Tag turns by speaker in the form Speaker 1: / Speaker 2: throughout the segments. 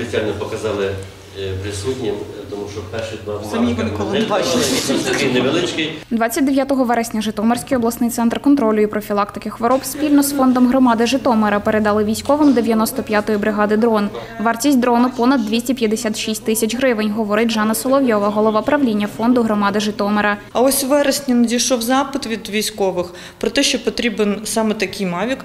Speaker 1: спеціально показали присутнім, тому що перші два
Speaker 2: Самі ви ніколи не бачили.
Speaker 1: Він невеличкий.
Speaker 3: 29 вересня Житомирський обласний центр контролю і профілактики хвороб спільно з фондом громади Житомира передали військовим 95-ї бригади дрон. Вартість дрону понад 256 тисяч гривень, говорить Жанна Соловйова, голова правління фонду громади Житомира.
Speaker 2: А ось у вересні надійшов запит від військових про те, що потрібен саме такий Мавік.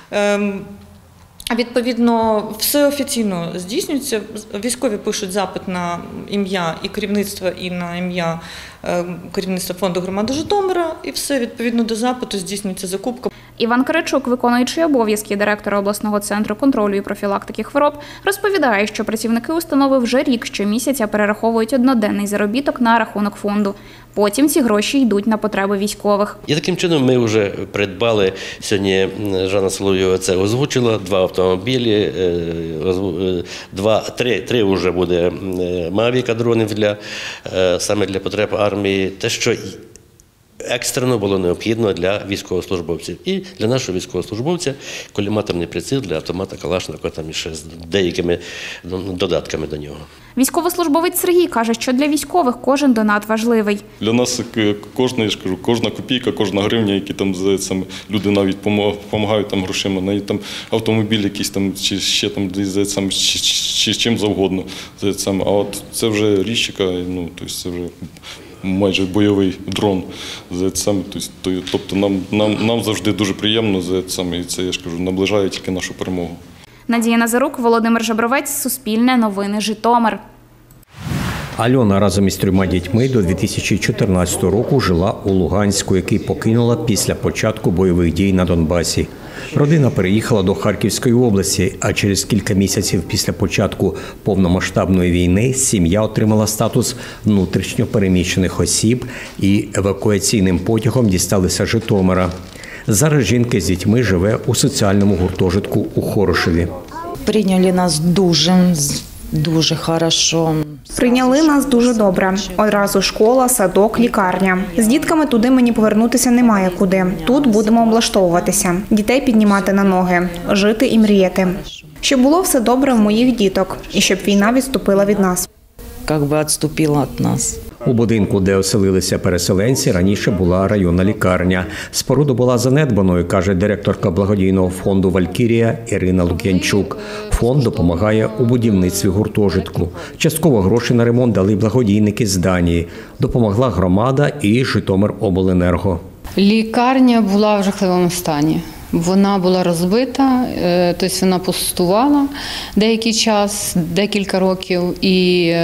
Speaker 2: Відповідно, все офіційно здійснюється. Військові пишуть запит на ім'я і керівництва, і на ім'я керівництва фонду громади Житомира, і все відповідно до запиту здійснюється закупка.
Speaker 3: Іван Киричук, виконуючий обов'язки директора обласного центру контролю і профілактики хвороб, розповідає, що працівники установи вже рік щомісяця перераховують одноденний заробіток на рахунок фонду. Потім ці гроші йдуть на потреби військових.
Speaker 1: І таким чином ми вже придбали, сьогодні Жанна Соловйова це озвучила, 2 автомобілі, 3 вже буде Мавіка дронів саме для потреб армії. Те, що екстрено було необхідно для військовослужбовців. І для нашого військовослужбовця коліматорний приціл для автомата Калашникова, там і ще з деякими додатками до нього.
Speaker 3: Військовослужбовець Сергій каже, що для військових кожен донат важливий.
Speaker 4: Для нас кожна копійка, кожна гривня, які там люди навіть допомагають там грошима, навіть там автомобіль якийсь там чи ще там чи чим завгодно. А от це вже річ, яка, тобто це вже майже бойовий дрон. Тобто нам завжди дуже приємно, і це, я ж кажу, наближає тільки нашу перемогу.
Speaker 3: Надія Назарук, Володимир Жабровець, Суспільне новини, Житомир.
Speaker 5: Альона разом із 3 дітьми до 2014 року жила у Луганську, який покинула після початку бойових дій на Донбасі. Родина переїхала до Харківської області, а через кілька місяців після початку повномасштабної війни сім'я отримала статус внутрішньо переміщених осіб і евакуаційним потягом дісталися Житомира. Зараз жінка з дітьми живе у соціальному гуртожитку у Хорошеві.
Speaker 6: Прийняли нас дуже хорошо.
Speaker 7: Прийняли нас дуже добре. Одразу школа, садок, лікарня. З дітками туди мені повернутися немає куди. Тут будемо облаштовуватися, дітей піднімати на ноги, жити і мріяти. Щоб було все добре в моїх діток і щоб війна відступила від нас.
Speaker 6: Відступила від нас.
Speaker 5: У будинку, де оселилися переселенці, раніше була районна лікарня. Споруда була занедбаною, каже директорка благодійного фонду «Валькірія» Ірина Лук'янчук. Фонд допомагає у будівництві гуртожитку. Частково гроші на ремонт дали благодійники з Данії. Допомогла громада і Житомиробленерго.
Speaker 8: Лікарня була в жахливому стані. Вона була розбита, тобто вона пустувала деякий час, декілька років, і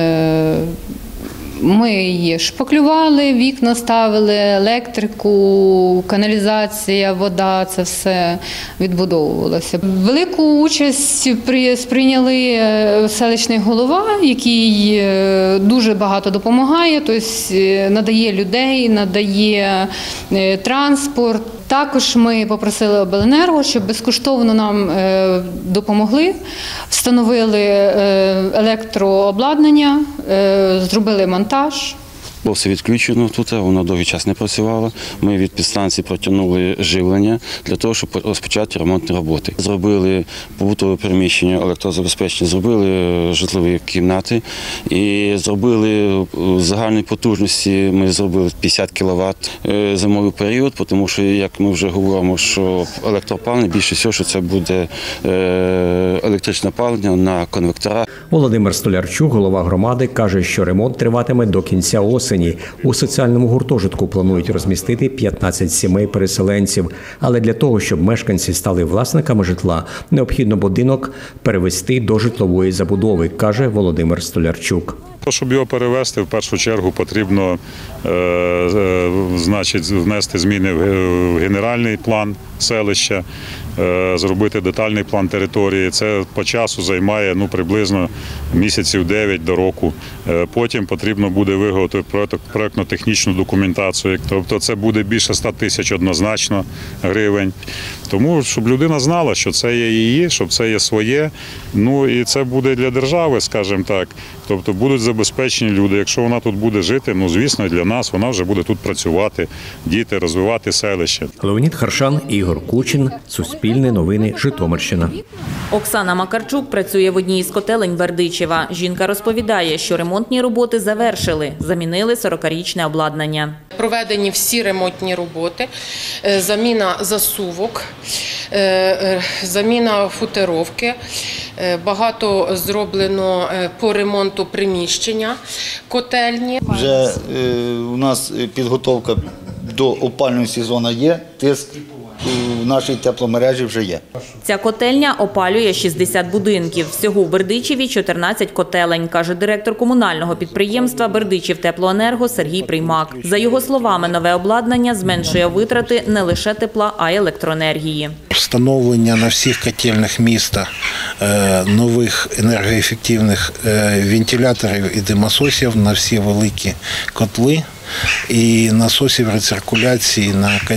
Speaker 8: ми її шпаклювали, вікна ставили, електрику, каналізація, вода, це все відбудовувалося. Велику участь сприйняли селищний голова, який дуже багато допомагає, тобто надає людей, надає транспорт. Також ми попросили обленерго, щоб безкоштовно нам допомогли, встановили електрообладнання, зробили монтаж.
Speaker 9: Було все відключено тут, воно довгий час не працювало. Ми від підстанції протягнули живлення для того, щоб розпочати ремонтні роботи. Зробили побутове приміщення, електрозабезпечення, зробили житлові кімнати і зробили загальної потужності, ми зробили 50 кВт зимовий період, тому що, як ми вже говоримо, що електроопалення, більше всього, що це буде електричне опалення на конвекторах.
Speaker 5: Володимир Столярчук, голова громади, каже, що ремонт триватиме до кінця осені. У соціальному гуртожитку планують розмістити 15 сімей переселенців. Але для того, щоб мешканці стали власниками житла, необхідно будинок перевести до житлової забудови, каже Володимир Столярчук.
Speaker 10: Щоб його перевести, в першу чергу потрібно внести зміни в генеральний план селища, зробити детальний план території. Це по часу займає приблизно місяців 9 до року. Потім потрібно буде виготовити проєктно-технічну документацію. Тобто це буде більше 100 тисяч однозначно гривень. Тому, щоб людина знала, що це є її, щоб це є своє. І це буде для держави, скажімо так, Тобто будуть забезпечені люди. Якщо вона тут буде жити, ну звісно, для нас вона вже буде тут працювати, діти, розвивати селище.
Speaker 5: Леонід Харшан, Ігор Кучин, Суспільне новини, Житомирщина.
Speaker 11: Оксана Макарчук працює в одній із котелень Бердичева. Жінка розповідає, що ремонтні роботи завершили, замінили 40-річне обладнання.
Speaker 12: Проведені всі ремонтні роботи, заміна засувок, заміна футеровки, багато зроблено по ремонту приміщення котельні.
Speaker 13: Вже у нас підготовка до опалювального сезону є, тиск в нашій тепломережі вже є.
Speaker 11: Ця котельня опалює 60 будинків. Всього в Бердичеві 14 котелень, каже директор комунального підприємства «Бердичівтеплоенерго» Сергій Приймак. За його словами, нове обладнання зменшує витрати не лише тепла, а й електроенергії.
Speaker 14: Встановлення на всіх котельних міста нових енергоефективних вентиляторів і димососів на всі великі котли і насосів рециркуляції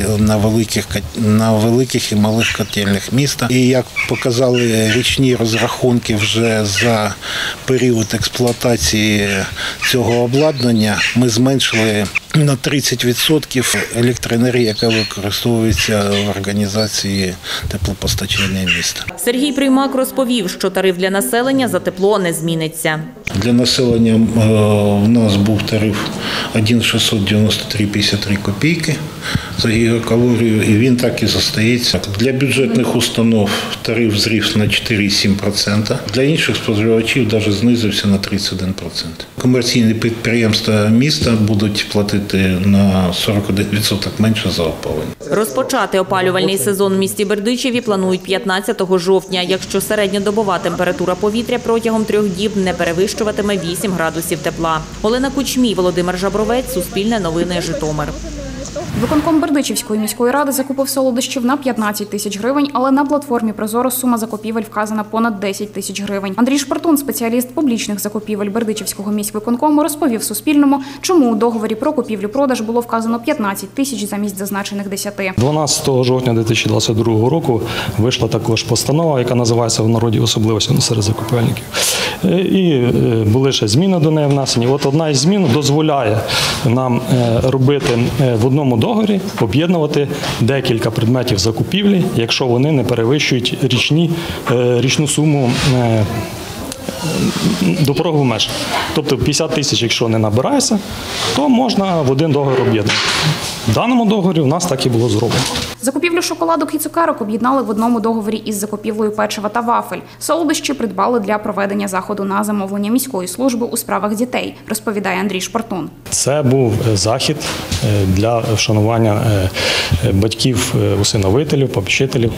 Speaker 14: на великих і малих котельних міста. І як показали річні розрахунки вже за період експлуатації цього обладнання, ми зменшили на 30% електроенергії, яка використовується в організації теплопостачання міста.
Speaker 11: Сергій Приймак розповів, що тариф для населення за тепло не зміниться.
Speaker 14: Для населення в нас був тариф 1,693,53 копійки за гігакалорію, і він так і залишається. Для бюджетних установ тариф зріс на 4,7%, для інших споживачів навіть знизився на 31%. Комерційні підприємства міста будуть платити на 41% менше за опалення.
Speaker 11: Розпочати опалювальний сезон в місті Бердичеві планують 15 жовтня, якщо середньодобова температура повітря протягом 3 діб не перевищуватиме 8 градусів тепла. Олена Кучмій, Володимир Жабровець, Суспільне новини, Житомир.
Speaker 3: Виконком Бердичівської міської ради закупив солодощів на 15 тисяч гривень, але на платформі «Прозоро» сума закупівель вказана понад 10 тисяч гривень. Андрій Шпартун, спеціаліст публічних закупівель Бердичівського міськвиконкому, розповів Суспільному, чому у договорі про купівлю-продаж було вказано 15 тисяч замість зазначених 10.
Speaker 15: 12 жовтня 2022 року вийшла також постанова, яка називається в народі «Особливості серед закупівельників». І були ще зміни до неї внесені. От одна із змін дозволяє нам робити в одному договорі, об'єднувати декілька предметів закупівлі, якщо вони не перевищують річну суму до порогу меж. Тобто 50 тисяч, якщо не набирається, то можна в один договір об'єднати. В даному договорі у нас так і було зроблено.
Speaker 3: Закупівлю шоколадок і цукерок об'єднали в одному договорі із закупівлею печива та вафель. Солодощі придбали для проведення заходу на замовлення міської служби у справах дітей, розповідає Андрій Шпартун.
Speaker 15: Це був захід для вшанування батьків, усиновителів, попечителів.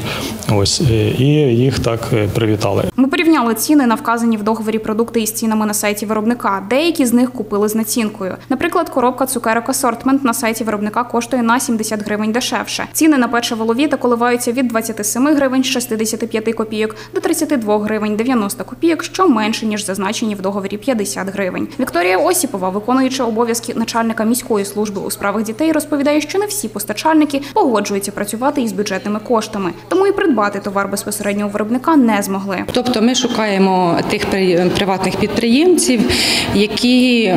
Speaker 15: І їх так привітали.
Speaker 3: Ми порівняли ціни на вказані в договорі продукти із цінами на сайті виробника. Деякі з них купили з націнкою. Наприклад, коробка цукерок «Асортмент» на сайті виробника коштує на 70 гривень дешевше. Ціни на печиво «Ловіта» коливаються від 27 гривень 65 копійок до 32 гривень 90 копійок, що менше, ніж зазначені в договорі 50 гривень. Вікторія Осіпова, виконуюча обов'язки начальника міської служби у справах дітей, розповідає, що не всі постачальники погоджуються працювати із бюджетними коштами. Тому і придбати товар безпосередньо у виробника не змогли.
Speaker 16: Тобто ми шукаємо тих приватних підприємців, які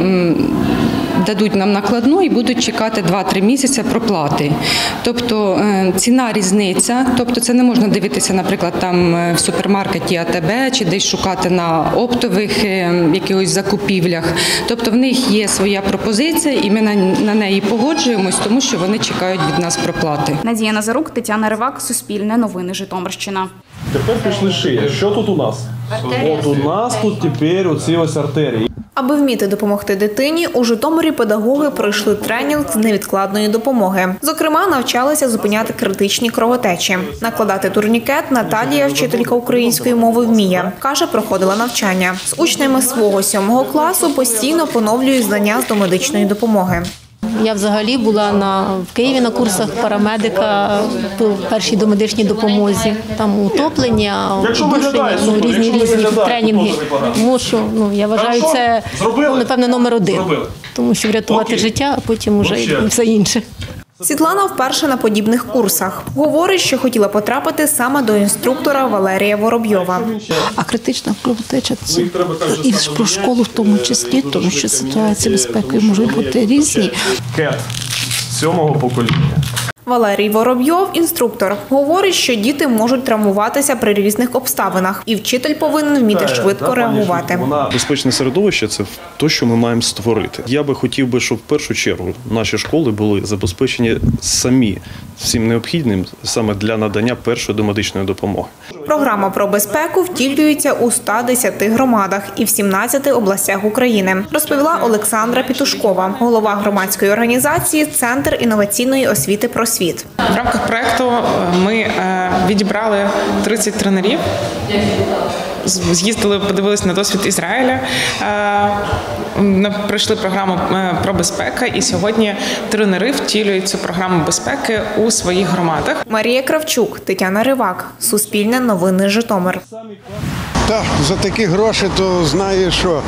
Speaker 16: дадуть нам накладну і будуть чекати 2-3 місяці проплати. Тобто ціна різниця, тобто це не можна дивитися, наприклад, там в супермаркеті АТБ чи десь шукати на оптових якихось закупівлях. Тобто в них є своя пропозиція і ми на неї погоджуємось, тому що вони чекають від нас проплати.
Speaker 3: Надія Назарук, Тетяна Ривак, Суспільне новини, Житомирщина.
Speaker 17: Тепер пішли шиї. Що тут у нас? От у нас тут тепер оці ось артерії.
Speaker 7: Аби вміти допомогти дитині, у Житомирі педагоги пройшли тренінг з невідкладної допомоги. Зокрема, навчалися зупиняти критичні кровотечі. Накладати турнікет Наталія, вчителька української мови, вміє. Каже, проходила навчання. З учнями свого 7 класу постійно поновлює знання з домедичної допомоги.
Speaker 18: Я взагалі була в Києві на курсах парамедика по першій домедичній допомозі. Там утоплення, удушення, різні тренінги. Тому що я вважаю, це напевно номер 1. Тому що врятувати життя, а потім вже і все інше.
Speaker 7: Світлана вперше на подібних курсах. Говорить, що хотіла потрапити саме до інструктора Валерія Воробйова.
Speaker 19: А критична кровотеча – це і про школу в тому числі, тому що ситуації безпеки можуть бути різні.
Speaker 17: Кет 7-го покоління.
Speaker 7: Валерій Воробйов – інструктор. Говорить, що діти можуть травмуватися при різних обставинах, і вчитель повинен вміти швидко реагувати.
Speaker 20: Безпечне середовище – це те, що ми маємо створити. Я би хотів, щоб в першу чергу наші школи були забезпечені самі всім необхідним саме для надання першої домедичної допомоги.
Speaker 7: Програма про безпеку втілюється у 110 громадах і в 17 областях України, розповіла Олександра Пітушкова, голова громадської організації «Центр інноваційної освіти «Просвіт».
Speaker 21: В рамках проєкту ми відібрали 30 тренерів, з'їздили, подивилися на досвід Ізраїля, пройшли програму про безпеку, і сьогодні тренери втілюють цю програму безпеки у своїх громадах.
Speaker 7: Марія Кравчук, Тетяна Ривак, Суспільне новини Житомир.
Speaker 22: Так, за такі гроші, то знаєш, що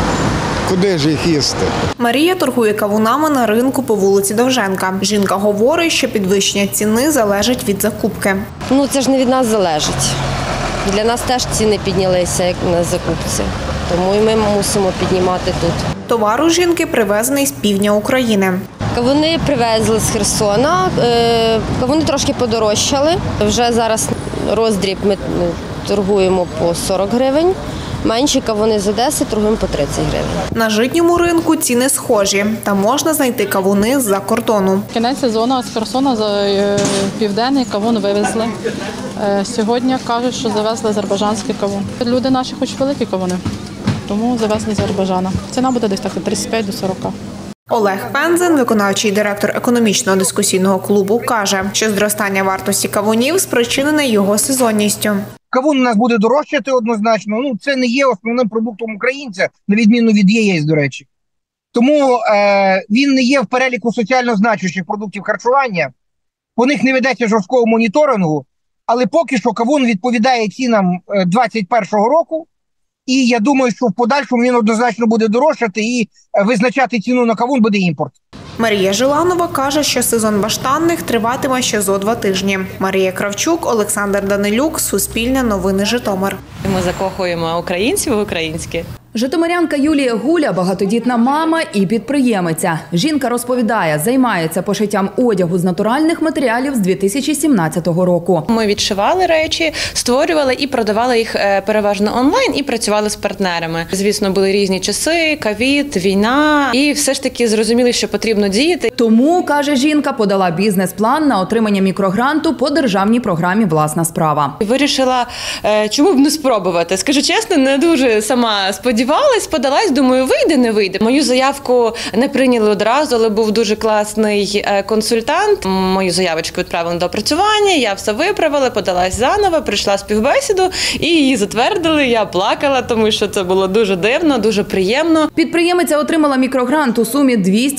Speaker 22: куди ж їх їсти.
Speaker 7: Марія торгує кавунами на ринку по вулиці Довженка. Жінка говорить, що підвищення ціни залежить від закупки.
Speaker 23: Це ж не від нас залежить. Для нас теж ціни піднялися, як на закупці. Тому і ми мусимо піднімати тут.
Speaker 7: Товар у жінки привезений з півдня України.
Speaker 23: Кавуни привезли з Херсона, кавуни трошки подорожчали. Вже зараз роздріб ми торгуємо по 40 гривень. Менші кавуни з Одеси торгуємо по 30 гривень.
Speaker 7: На житньому ринку ціни схожі, та можна знайти кавуни з-за кордону.
Speaker 24: Кінець сезону з Херсона за південний кавун вивезли. Сьогодні кажуть, що завезли азербайджанський кавун. Люди наші хочуть великі кавуни, тому завезли з Азербайджану. Ціна буде десь так від 35 до 40.
Speaker 7: Олег Пензен, виконавчий директор економічного дискусійного клубу, каже, що зростання вартості кавунів спричинене його сезонністю.
Speaker 25: Кавун у нас буде дорожчати однозначно. Це не є основним продуктом українця, на відміну від яєць, до речі. Тому він не є в переліку соціально значущих продуктів харчування. По них не ведеться жорсткого моніторингу, але поки що кавун відповідає цінам 2021 року. І я думаю, що в подальшому він однозначно буде дорожчати і визначати ціну на кавун буде імпорт.
Speaker 7: Марія Жиланова каже, що сезон баштанних триватиме ще зо 2 тижні. Марія Кравчук, Олександр Данилюк, Суспільне новини Житомир.
Speaker 26: Ми закохуємо українців в українське.
Speaker 27: Житомирянка Юлія Гуля – багатодітна мама і підприємиця. Жінка розповідає, займається пошиттям одягу з натуральних матеріалів з 2017 року.
Speaker 26: Ми відшивали речі, створювали і продавали їх переважно онлайн і працювали з партнерами. Звісно, були різні часи, ковід, війна і все ж таки зрозуміли, що потрібно діяти.
Speaker 27: Тому, каже жінка, подала бізнес-план на отримання мікрогранту по державній програмі «Власна справа».
Speaker 26: Вирішила, чому б не спробувати. Скажу чесно, не дуже сама сподівалась, подалась, думаю, вийде, не вийде. Мою заявку не прийняли одразу, але був дуже класний консультант. Мою заявочку відправили на опрацювання, я все виправила, подалась заново, прийшла співбесіду і її затвердили. Я плакала, тому що це було дуже дивно, дуже приємно.
Speaker 27: Підприємиця отримала мікрогрант у сумі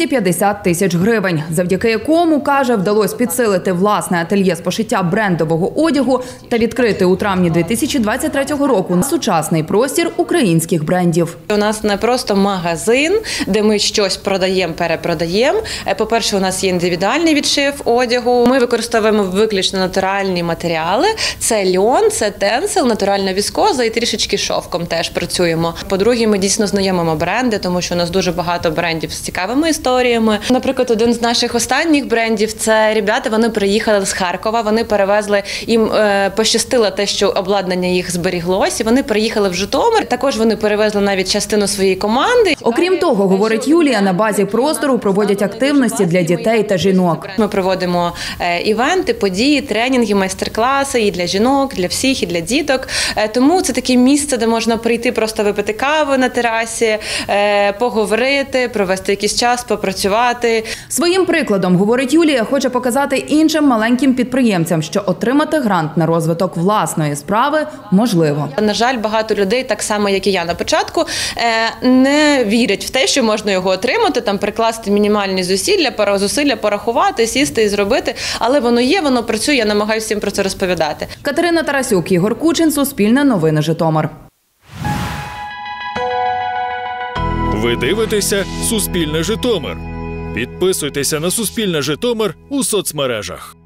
Speaker 27: 250 тисяч гривень, завдяки якому, каже, вдалося підсилити власне ательє з пошиття брендового одягу та відкрити у травні 2023 року сучасний простір українських брендів.
Speaker 26: У нас не просто магазин, де ми щось продаємо, перепродаємо. По-перше, у нас є індивідуальний відшив одягу. Ми використовуємо виключно натуральні матеріали. Це льон, це тенсил, натуральна віскоза і трішечки шовком теж працюємо. По-друге, ми дійсно знайомимо бренди, тому що у нас дуже багато брендів з цікавими історіями. Наприклад, один з наших останніх брендів – це ребята, вони приїхали з Харкова, вони перевезли, їм пощастило те, що обладнання їх зберіглось, і вони приїхали в Житомир. Також вони перевезли навіть частину своєї команди.
Speaker 27: Окрім того, говорить Юлія, на базі простору проводять активності для дітей та жінок.
Speaker 26: Ми проводимо івенти, події, тренінги, майстер-класи і для жінок, для всіх, і для діток. Тому це таке місце, де можна прийти, просто випити каву на терасі, поговорити, провести якийсь час, попрацювати.
Speaker 27: Своїм прикладом, говорить Юлія, хоче показати іншим маленьким підприємцям, що отримати грант на розвиток власної справи можливо.
Speaker 26: На жаль, багато людей, так само, як і я на початку, не вірять в те, що можна його отримати, там прикласти мінімальні зусилля, порахувати, сісти і зробити. Але воно є, воно працює, я намагаюся всім про це розповідати.
Speaker 27: Катерина Тарасюк, Ігор Кучин, Суспільне новини Житомир.
Speaker 28: Ви дивитеся «Суспільне Житомир».
Speaker 1: Підписуйтеся на Суспільне Житомир у соцмережах.